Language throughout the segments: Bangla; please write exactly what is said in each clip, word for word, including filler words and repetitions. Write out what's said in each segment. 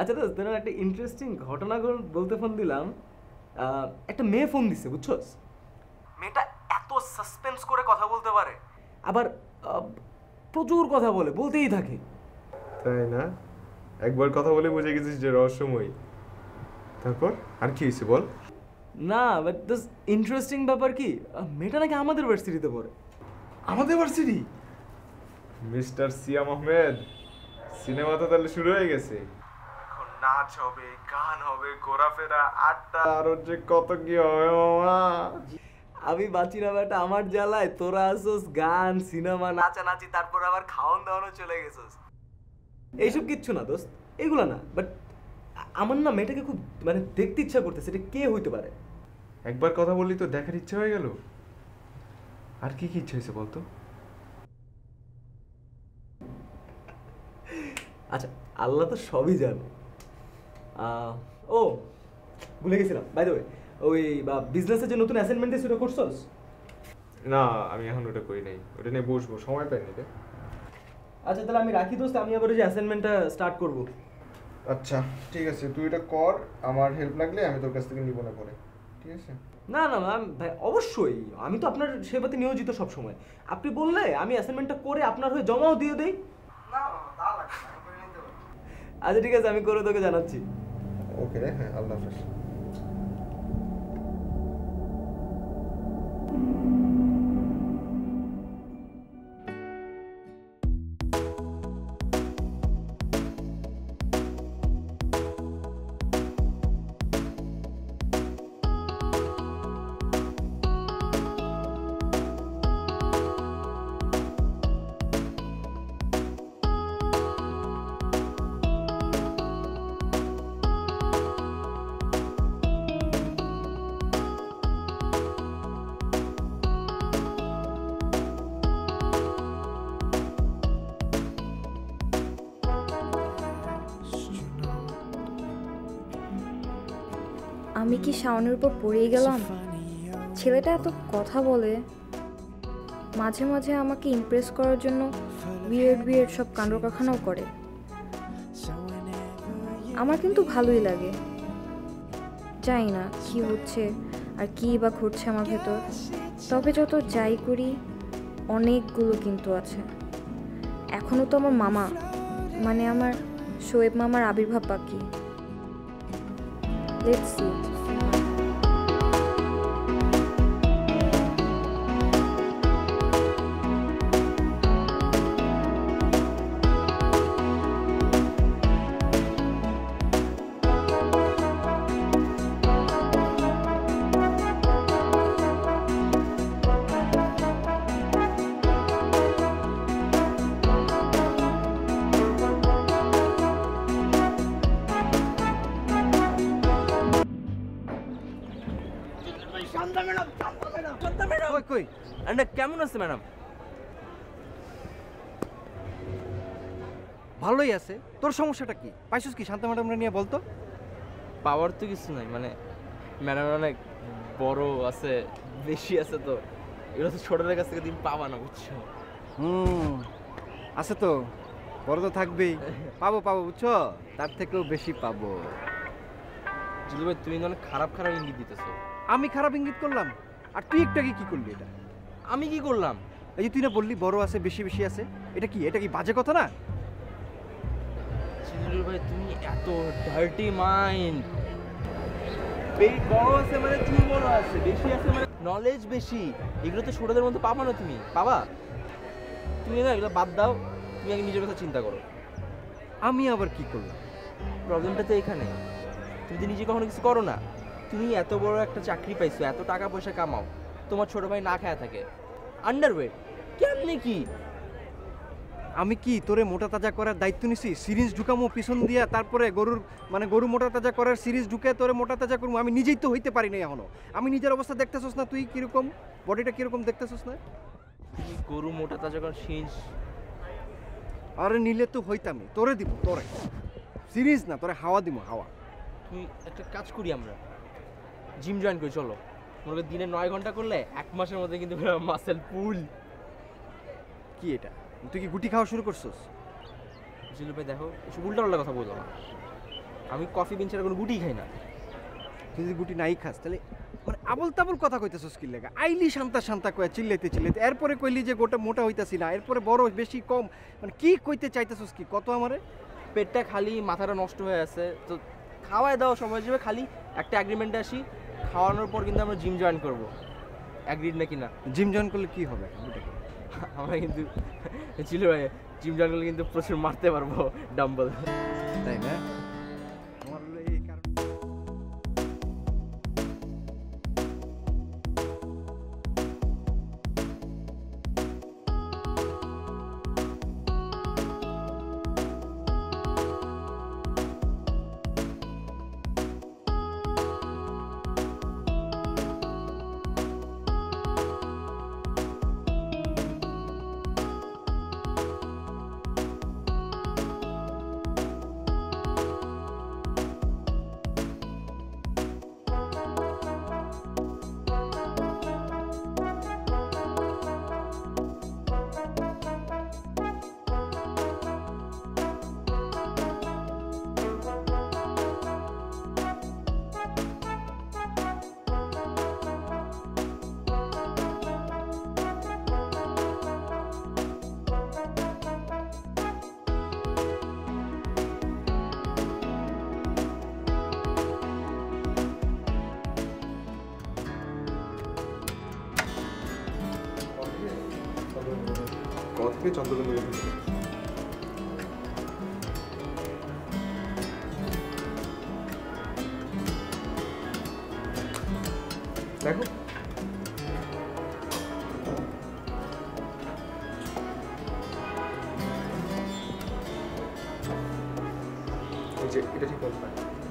আচ্ছা দোস্ত, তোর একটা ইন্টারেস্টিং ঘটনা বলতে ফোন দিলাম। একটা মেয়ে ফোন দিচ্ছে, বুঝছস? মেয়েটা এত সাসপেন্স করে কথা বলতে পারে, আবার প্রচুর কথা বলে, বলতেই থাকে। তাই না? একবার কথা বলে বুঝে গেছিস যে রহস্যময়। তারপর আর কি হয়েছে বল? না, বাট দিস ইন্টারেস্টিং ব্যাপার কি, মেয়েটা নাকি আমাদের ভার্সিটিতে পড়ে। আমাদের varsity? Mister Siam Ahmed, cinema তো তাহলে শুরু হয়ে গেছে। এখন নাচ হবে, গান হবে, ঘোরাফেরা, আড্ডা, আর যে কত কি হবে মামা। আমি বাঁচি না বেটা আমার জ্বালায়, তোরা আসোস গান, সিনেমা, নাচানাচি, তারপর আবার খাওয়ান দাওয়ানো চলে গেছোস। এইসব কিচ্ছু না দোস্ত, এগুলো না। বাট আমার না মেয়েটাকে খুব মানে দেখতে ইচ্ছা করতেছে। এটা কে হইতে পারে? একবার কথা বললি তো দেখার ইচ্ছা হয়ে গেল। আর কি কি ইচ্ছা হয়েছে বলতো? আচ্ছা, আল্লাহ তো সবই জানে। ও ভুলে গেছিলাম, বাই দ্য ওয়ে, ওই বা বিজনেসের যে নতুন অ্যাসাইনমেন্ট সেটা করছস? না, আমি এখন ওটা করি নাই, ওটা নিয়ে বসবো, সময় পাইনি রে। আচ্ছা তাহলে আমি রাখি দোস্ত, আমি আবার ওই যে অ্যাসাইনমেন্টটা স্টার্ট করব। আচ্ছা ঠিক আছে, তুই এটা কর, আমার হেল্প লাগলে আমি তোর কাছ থেকে নিব না পরে, ঠিক আছে? না না ম্যাম ভাই, অবশ্যই আমি তো আপনার সেবাতে নিয়োজিত সব সময়। আপনি বললে আমি অ্যাসাইনমেন্টটা করে আপনার হয়ে জমাও দিয়ে দেই। না তা লাগবে না, করে নিতে পারি। আচ্ছা ঠিক আছে, আমি করে তোকে জানাচ্ছি। ওকে রে, হ্যাঁ, আল্লাহ হাফেজ। আমি কি শাওনের উপর পড়েই গেলাম? ছেলেটা এত কথা বলে, মাঝে মাঝে আমাকে ইমপ্রেস করার জন্য উইয়ার্ড উইয়ার্ড সব কাণ্ডকারখানাও করে। আমার কিন্তু ভালোই লাগে। জানি না কি হচ্ছে আর কি বা ঘটছে আমার ভেতর, তবে যত যাই করি অনেকগুলো কিন্তু আছে। এখনও তো আমার মামা মানে আমার শোয়েব মামার আবির্ভাব বাকি। Let's see. কেমন আছে ম্যাডাম? ভালোই আছে। তোর সমস্যাটা কি? পাইছিস কি শান্তা ম্যাডামরা নিয়ে বলতো? পাওয়ার তো কিছু নাই, মানে ম্যাডাম অনেক বড় আছে, বেশি আছে, তো এগুলো তো ছোটদের কাছ থেকে তুমি পাবা না, বুঝছো? হুম, আছে তো, বড় তো থাকবেই। পাবো পাবো, বুঝছো, তার থেকেও বেশি পাবো। জিলু ভাই, তুমি অনেক খারাপ খারাপ ইঙ্গিত দিতেছো। আমি খারাপ ইঙ্গিত করলাম? আর তুই একটু আগে কি করলি? এটা আমি কি করলাম? এই যে তুই না বললি বড় আছে, বেশি বেশি আছে, এটা কি এটা কি বাজে কথা না? জিলু ভাই, তুমি এত ডার্টি মাইন্ড। বড় আছে মানে তুমি বড় আছে, বেশি আছে মানে নলেজ বেশি, এগুলো তো ছোটদের মধ্যে পাবা না। তুমি পাবা? তুমি না এগুলো বাদ দাও, তুমি আগে নিজের কথা চিন্তা করো। আমি আবার কি করলাম? প্রবলেমটা তো এখানে, তুমি তো নিজে কখনো কিছু করো না। তুমি এত বড় একটা চাকরি পাইছো, এত টাকা পয়সা কামাও, তোমার ছোট ভাই না খায়া থাকে, আন্ডারওয়েট, কেমনে কি? আমি কি তোরে মোটা তাজা করার দায়িত্ব নিছি? সিরিজ ঢুকামো পিছন দিয়া, তারপরে গরুর মানে গরু মোটা তাজা করার সিরিজ ঢুকে তোরে মোটা তাজা করবো? আমি নিজেই তো হইতে পারি না এখনো। আমি নিজের অবস্থা দেখতেছস না, তুই কিরকম বডিটা কিরকম দেখতেছস না? তুমি গরু মোটা তাজা করার সিরিজ? আরে নিলে তো হইতামই, তোরে দিব, তোরে সিরিজ না, তোরে হাওয়া দিব, হাওয়া। তুই একটা কাজ করি, আমরা জিম জয়েন করি, চলো। মনে করি দিনে নয় ঘন্টা করলে এক মাসের মধ্যে কিন্তু মাসেল পুল। কি এটা? তুই কি গুটি খাওয়া শুরু করছস? জিলু ভাই দেখো, এসব উল্টা পাল্টা কথা বলতো না। আমি কফি বিন ছাড়া কোনো গুটি খাই না। তুই যদি গুটি নাই খাস তাহলে মানে আবল তাবল কথা কইতেছস কি লাগা? আইলি শান্তা শান্তা কয়া চিল্লাইতে চিল্লাইতে এরপরে কইলি যে গোটা মোটা হইতাছি না, এরপরে বড় বেশি কম, মানে কি কইতে চাইতেছস কি কত আমারে? পেটটা খালি, মাথাটা নষ্ট হয়ে আছে, তো খাওয়ায় দাও সময় হিসেবে খালি একটা অ্যাগ্রিমেন্টে আসি, খাওয়ানোর পর কিন্তু আমরা জিম জয়েন করবো। অ্যাগ্রিড নাকি না? জিম জয়েন করলে কি হবে? আমরা কিন্তু ছিল ভাই, জিম জয়েন করলে কিন্তু প্রচুর মারতে পারবো ডাম্বল, তাই না? আমার এই কারণ থেকে চন্দ্রবিন্দু দেখো যে এটা ঠিক হবে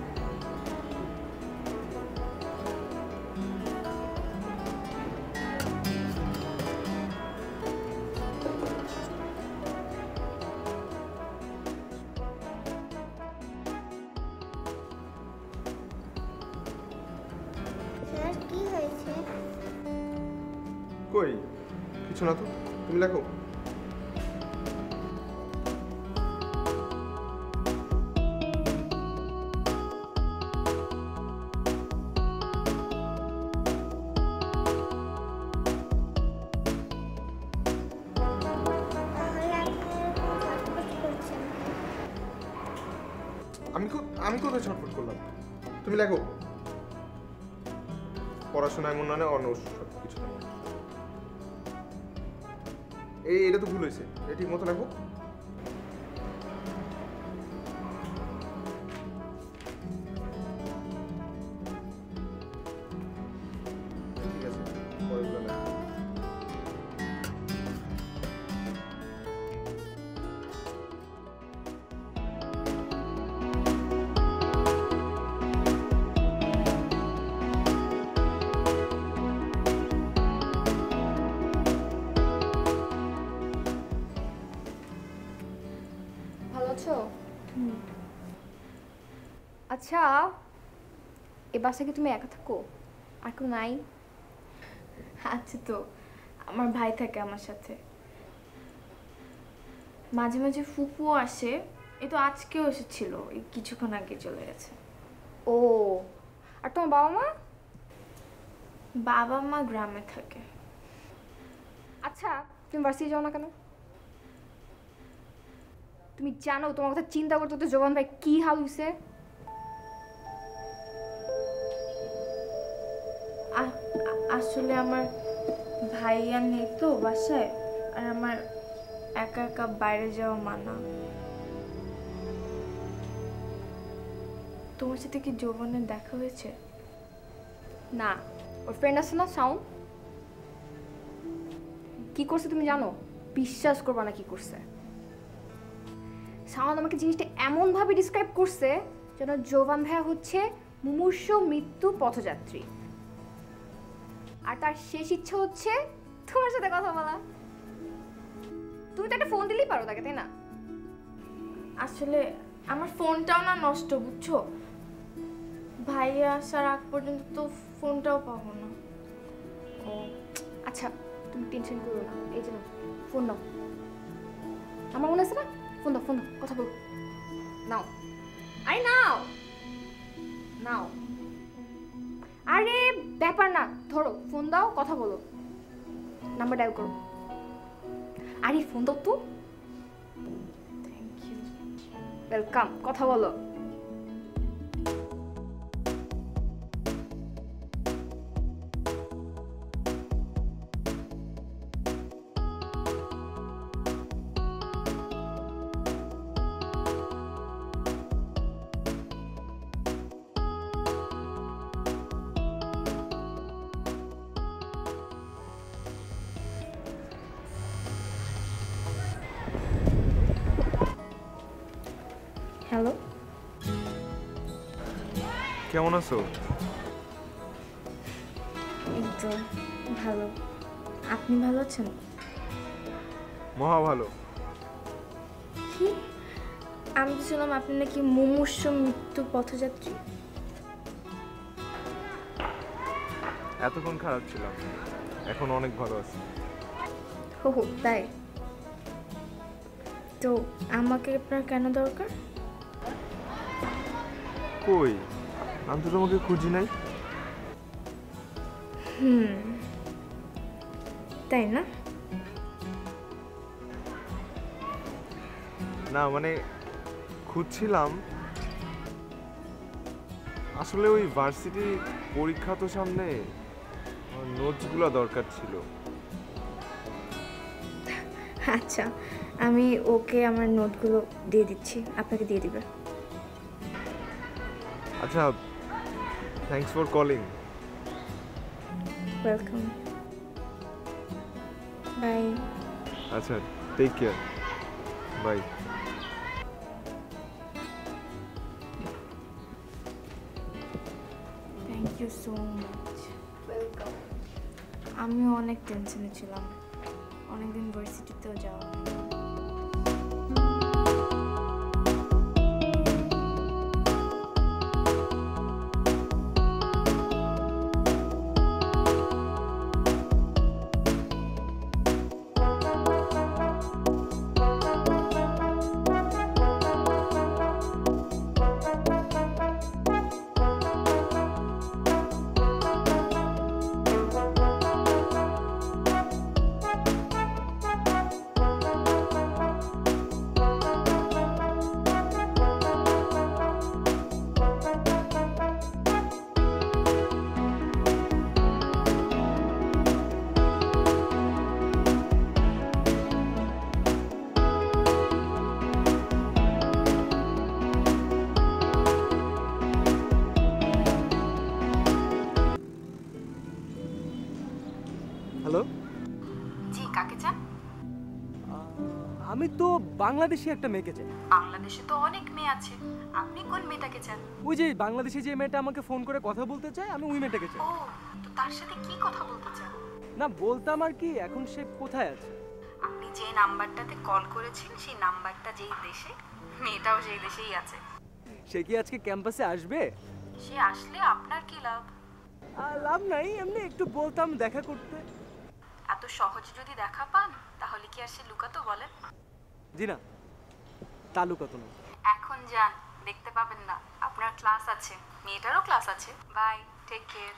কই কিছু না তো, তুমি লেখো। আমি আমি কোথায় ছটফট করলাম, তুমি লেখো। পড়াশোনা এমন না অন্য কিছু না। এই এটা তো ভুল হয়েছে, এটা ঠিক মতো লেখো। ঠিক আছে পরেরগুলো লেখো। আচ্ছা, এ বাসায় কি তুমি একা থাকো? আর কেউ নাই? আচ্ছা, তো আমার ভাই থাকে আমার সাথে, মাঝে মাঝে ফুপুও আসে। এই তো আজকেও এসেছিল, এই কিছুক্ষণ আগে চলে গেছে। ও, আর তোমার বাবা মা? বাবা মা গ্রামে থাকে। আচ্ছা, তুমি ভার্সিটি যাও না কেন? তুমি জানো তোমার কথা চিন্তা করতে তো জোবান ভাই কি হাল হইছে? আসলে আমার ভাইয়া নেই তো বাসায়, আর আমার একা একা বাইরে যাওয়া মানা। তোমার সাথে কি জোবানের দেখা হয়েছে? না, ওর ফ্রেন্ড আছে না শাওন, কি করছে তুমি জানো? বিশ্বাস করবা না কি করছে। শাওন আমাকে জিনিসটা এমনভাবে ডিসক্রাইব করছে যেন জোবান ভাইয়া হচ্ছে মুমূর্ষ মৃত্যু পথযাত্রী, আর তার শেষ ইচ্ছা হচ্ছে তোমার সাথে কথা বলা। তুমি তো একটা ফোন দিলেই পারো তাকে, তাই না? আসলে আমার ফোনটাও না নষ্ট, বুঝছো? ভাইয়া আসার আগ পর্যন্ত তো ফোনটাও পাবো না। ও আচ্ছা, তুমি টেনশন করো না, এই যে ফোন নাও, আমার মনে আছে না? ফোন দাও, ফোন দাও, কথা বল, নাও। আরে নাও। নাও। আরে ব্যাপার না, ধরো ফোন দাও, কথা বলো, নাম্বার ডায়াল করো। আরে ফোন দাও তো। Thank you. ওয়েলকাম, কথা বলো। হ্যালো, কেমন আছো? এই তো ভালো। আপনি ভালো আছেন? মহা ভালো। কি? আমি তো শুনলাম আপনি নাকি মুমূর্ষু মৃত্যু পথযাত্রী। এতক্ষণ খারাপ ছিলাম, এখন অনেক ভালো আছি। হো হো, তাই? তো আমাকে আপনার কেন দরকার? কই, আমি তো তোমাকে খুঁজি নাই। হুম, তাই না? না মানে খুঁজছিলাম আসলে ওই ভার্সিটি পরীক্ষা তো সামনে, নোটসগুলো দরকার ছিল। আচ্ছা, আমি ওকে আমার নোটগুলো দিয়ে দিচ্ছি, আপনাকে দিয়ে দিবে। আচ্ছা, thanks for calling. Welcome, bye. আচ্ছা, take care, bye. Thank you so much. Welcome. আমি অনেক টেনশনে ছিলাম, অনেকদিন ভার্সিটিতেও যাওয়া হয়নি। হ্যালো, জি, কাকে চান? আমি তো বাংলাদেশি একটা মেয়েকে চাই। বাংলাদেশে তো অনেক মেয়ে আছে, আপনি কোন মেয়েটাকে চান? ওই যে বাংলাদেশি যে মেয়েটা আমাকে ফোন করে কথা বলতে চায়, আমি ওই মেয়েটাকে চাই। ও, তো তার সাথে কি কথা বলতে চান? না বলতাম আর কি, এখন সে কোথায় আছে? আপনি যে নাম্বারটাতে কল করেছেন সেই নাম্বারটা যেই দেশে, মেয়েটাও সেই দেশেই আছে। সে কি আজকে ক্যাম্পাসে আসবে? সে আসলে আপনার কি লাভ? আর লাভ নাই, এমনি একটু বলতাম দেখা করতে। এত সহজে যদি দেখা পান তাহলে কি আর সে লুকাতো বলেন? জি না, তালু কত না। এখন যান, দেখতে পাবেন না। আপনার ক্লাস আছে, মেয়েটারও ক্লাস আছে। Bye, take care.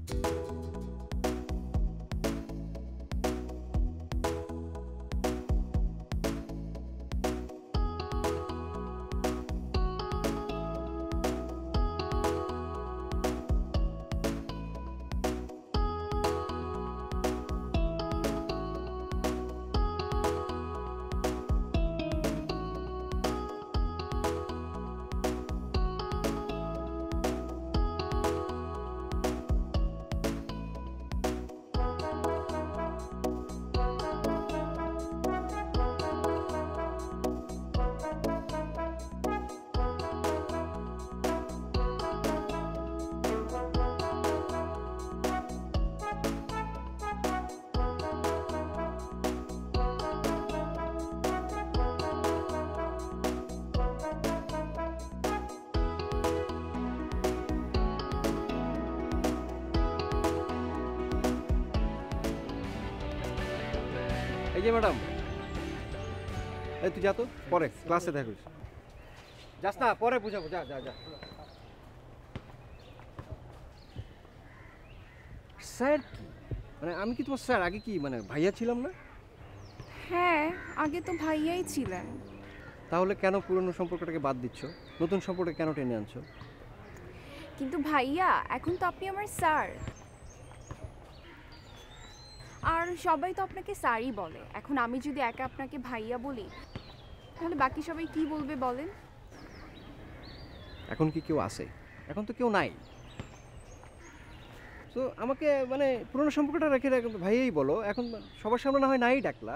এই যে ম্যাডাম, এই তুই যা তো, পরে ক্লাসে দেখা করিস। যাস না, পরে বুঝাবো, যা যা যা। স্যার কি মানে আমি কি তোমার স্যার আগে কি মানে ভাইয়া ছিলাম না? হ্যাঁ, আগে তো ভাইয়াই ছিলেন। তাহলে কেন পুরনো সম্পর্কটাকে বাদ দিচ্ছ, নতুন সম্পর্কে কেন টেনে আনছো? কিন্তু ভাইয়া এখন তো আপনি আমার স্যার, আর সবাই তো আপনাকে স্যারই বলে। এখন আমি যদি একা আপনাকে ভাইয়া বলি তাহলে বাকি সবাই কি বলবে বলেন? এখন কি কেউ আছে? এখন তো কেউ নাই। তো আমাকে মানে পুরনো সম্পর্কটা রেখে রেখে ভাইয়াই বলো, এখন সবার সামনে না হয় নাই ডাকলা,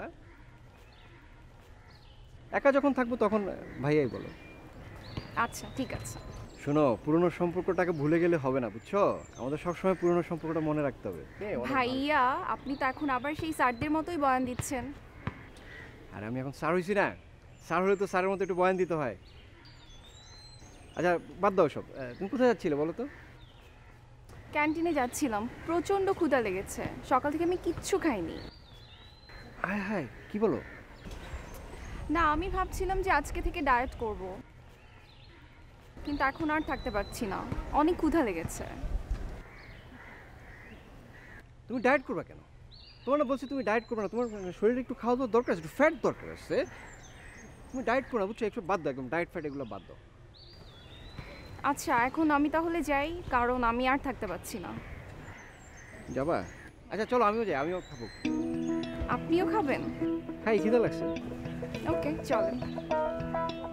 একা যখন থাকবো তখন ভাইয়াই বলো। আচ্ছা ঠিক আছে। শোনো, পুরনো সম্পর্কটাকে ভুলে গেলে হবে না, বুঝছো? আমাদের সবসময় পুরনো সম্পর্কটা মনে রাখতে হবে। ভাইয়া আপনি তো এখন আবার সেই স্যারদের মতোই বয়ান দিচ্ছেন। আর আমি এখন স্যার হয়েছি না, স্যার হলে তো স্যারের মতো একটু বয়ান দিতে হয়। আচ্ছা বাদ দাও সব, তুমি কোথায় যাচ্ছিলে বলো তো? ক্যান্টিনে যাচ্ছিলাম, প্রচণ্ড ক্ষুধা লেগেছে, সকাল থেকে আমি কিচ্ছু খাইনি। হায় হায়, কি বলো? না, আমি ভাবছিলাম যে আজকে থেকে ডায়েট করব, কিন্তু এখন আর থাকতে পারছি না, অনেক ক্ষুধা লেগেছে। তুমি ডায়েট করবে কেন? তোমার না বলছি তুমি ডায়েট করবে না, তোমার শরীরে একটু খাওয়া দাওয়া দরকার আছে, একটু ফ্যাট দরকার আছে। তুমি ডায়েট করো না, বুঝছো? একটু বাদ দাও, একদম ডায়েট ফ্যাট এগুলো বাদ দাও। আচ্ছা এখন আমি তাহলে যাই, কারণ আমি আর থাকতে পারছি না। যাবা? আচ্ছা চলো আমিও যাই, আমিও খাবো। আপনিও খাবেন? খাই, খিদে লাগছে। ওকে চলেন।